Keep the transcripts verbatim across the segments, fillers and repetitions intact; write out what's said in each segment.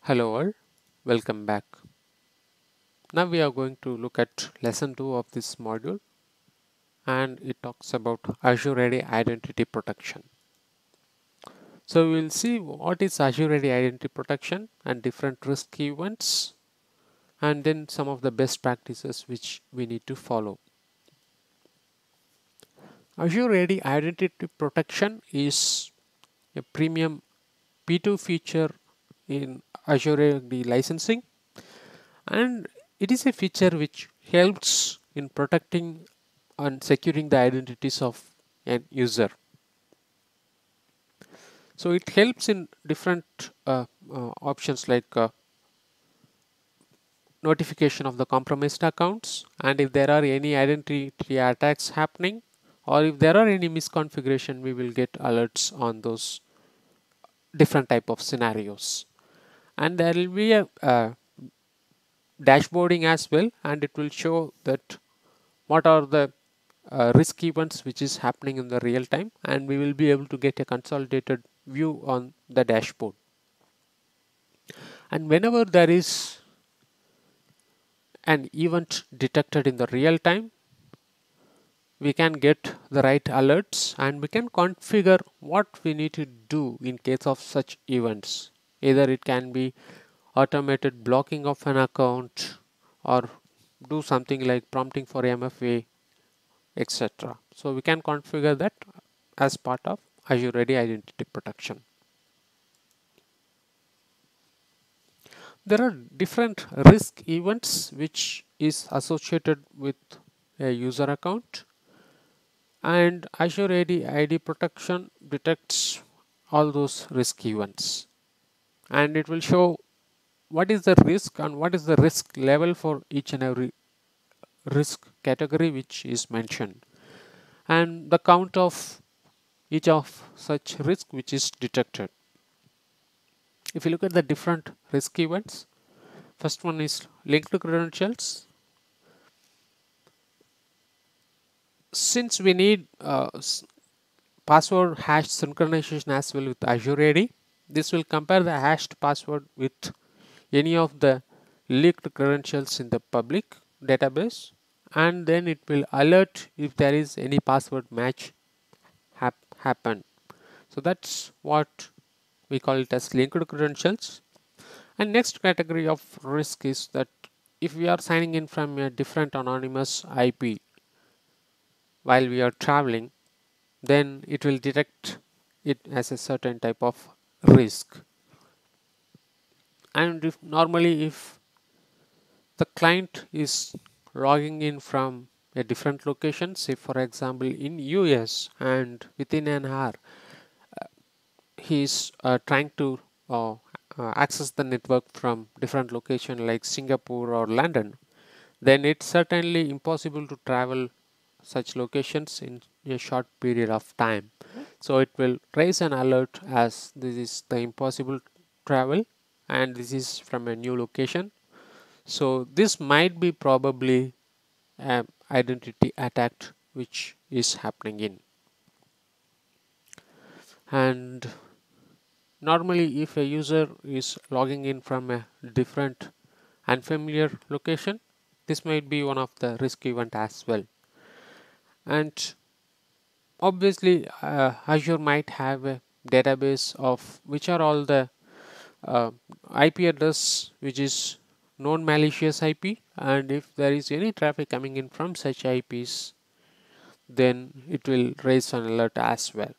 Hello all, welcome back. Now we are going to look at lesson two of this module, and it talks about Azure A D Identity Protection. So we will see what is Azure A D Identity Protection and different risk events, and then some of the best practices which we need to follow. Azure A D Identity Protection is a premium P two feature in Azure A D licensing, and it is a feature which helps in protecting and securing the identities of an user. So it helps in different uh, uh, options like uh, notification of the compromised accounts, and if there are any identity attacks happening, or if there are any misconfiguration, we will get alerts on those different type of scenarios. And there will be a uh, dashboarding as well, and it will show that what are the uh, risk events which is happening in the real time, and we will be able to get a consolidated view on the dashboard. And whenever there is an event detected in the real time, we can get the right alerts and we can configure what we need to do in case of such events. Either it can be automated blocking of an account, or do something like prompting for M F A, et cetera. So we can configure that as part of Azure A D Identity Protection. There are different risk events which is associated with a user account, and Azure A D I D Protection detects all those risk events, and it will show what is the risk and what is the risk level for each and every risk category which is mentioned, and the count of each of such risk which is detected. If you look at the different risk events, first one is linked credentials. Since we need uh, password hash synchronization as well with Azure A D, this will compare the hashed password with any of the leaked credentials in the public database, and then it will alert if there is any password match hap happen. So that's what we call it as linked credentials. And next category of risk is that if we are signing in from a different anonymous I P while we are traveling, then it will detect it as a certain type of risk. And if normally if the client is logging in from a different location, say for example in U S, and within an hour he is uh, trying to uh, uh, access the network from different location like Singapore or London, then it's certainly impossible to travel such locations in a short period of time. So it will raise an alert as this is the impossible travel and this is from a new location. So this might be probably an identity attack which is happening in. And normally if a user is logging in from a different unfamiliar location, this might be one of the risk event as well. And obviously uh, Azure might have a database of which are all the uh, I P address which is non malicious I P, and if there is any traffic coming in from such I Ps, then it will raise an alert as well.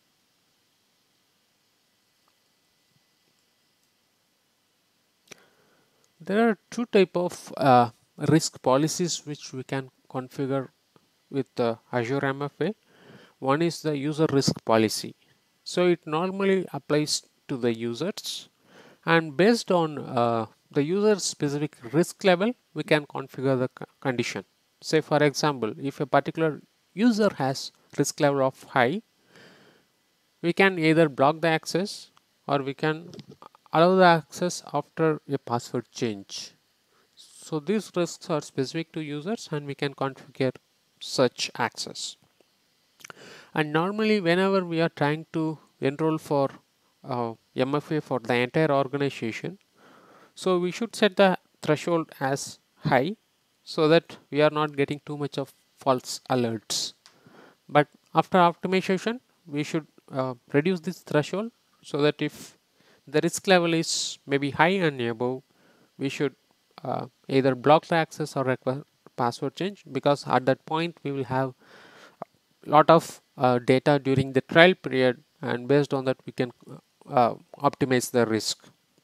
There are two type of uh, risk policies which we can configure with uh, Azure M F A. One is the user risk policy. So it normally applies to the users, and based on uh, the user specific risk level, we can configure the condition. Say for example, if a particular user has risk level of high, we can either block the access or we can allow the access after a password change. So these risks are specific to users and we can configure such access. And normally whenever we are trying to enroll for uh, M F A for the entire organization, So we should set the threshold as high so that we are not getting too much of false alerts. But after optimization, we should uh, reduce this threshold so that if the risk level is maybe high and above, we should uh, either block the access or require password change, because at that point we will have a lot of uh, data during the trial period, and based on that we can uh, optimize the risk.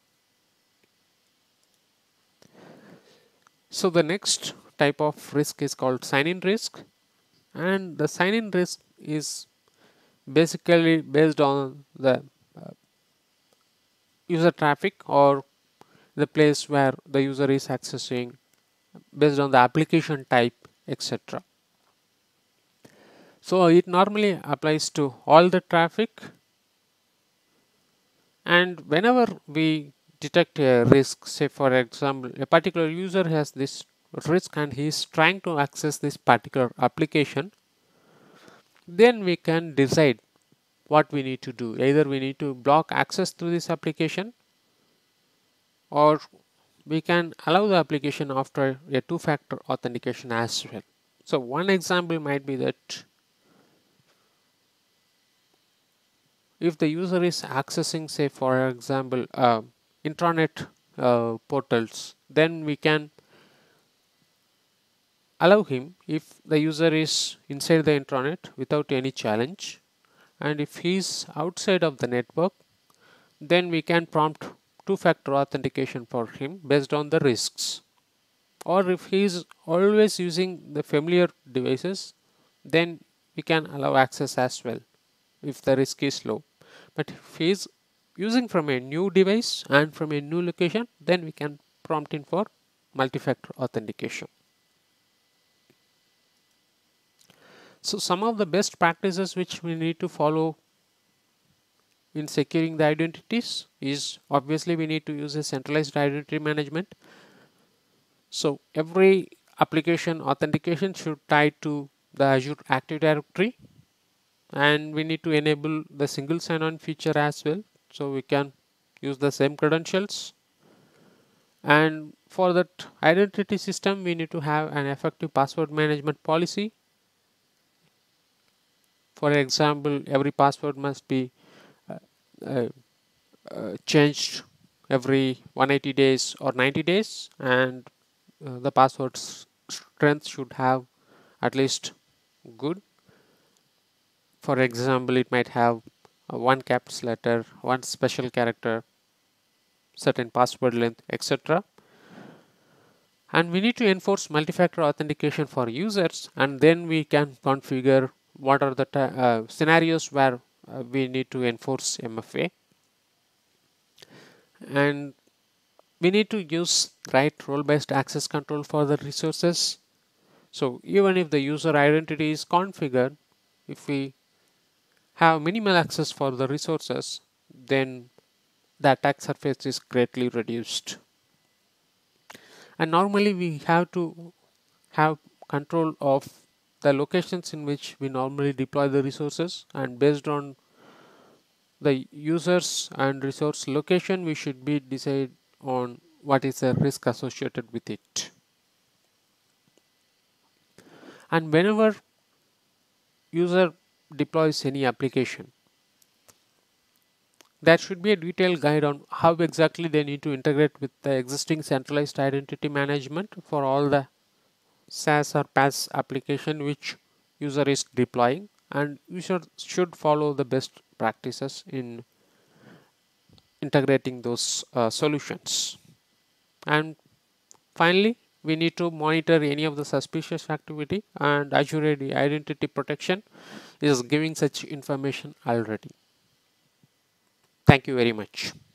So the next type of risk is called sign-in risk, and the sign-in risk is basically based on the uh, user traffic or the place where the user is accessing, based on the application type, et cetera. So it normally applies to all the traffic, and whenever we detect a risk, say for example a particular user has this risk and he is trying to access this particular application, then we can decide what we need to do. Either we need to block access to this application, or we can allow the application after a two-factor authentication as well. So one example might be that if the user is accessing, say for example uh, intranet uh, portals, then we can allow him if the user is inside the intranet without any challenge, and if he is outside of the network, then we can prompt two-factor authentication for him based on the risks. Or if he is always using the familiar devices, then we can allow access as well if the risk is low. But if he is using from a new device and from a new location, then we can prompt in for multi-factor authentication. So some of the best practices which we need to follow in securing the identities is, obviously we need to use a centralized identity management. So every application authentication should tie to the Azure Active Directory, and we need to enable the single sign-on feature as well, so we can use the same credentials. And for that identity system, we need to have an effective password management policy. For example, every password must be uh, uh, uh, changed every one hundred eighty days or ninety days, and uh, the password strength should have at least good. For example, it might have uh, one caps letter, one special character, certain password length, et cetera. And we need to enforce multi-factor authentication for users, and then we can configure what are the uh, scenarios where uh, we need to enforce M F A. And we need to use right role-based access control for the resources. So even if the user identity is configured, if we have minimal access for the resources, then the attack surface is greatly reduced. And normally we have to have control of the locations in which we normally deploy the resources, and based on the users and resource location, we should be decide on what is the risk associated with it. And whenever user deploys any application, there should be a detailed guide on how exactly they need to integrate with the existing centralized identity management for all the SaaS or PaaS application which user is deploying, and user should follow the best practices in integrating those uh, solutions. And finally, we need to monitor any of the suspicious activity, and Azure A D Identity Protection is giving such information already. Thank you very much.